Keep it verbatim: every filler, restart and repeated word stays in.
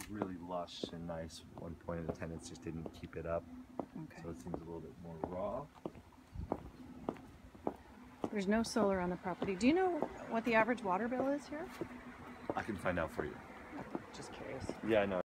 really lush and nice. One point of the tenants just didn't keep it up, Okay. so it seems a little bit more raw. There's no solar on the property. Do you know what the average water bill is here? I can find out for you. Just curious. Yeah, I know.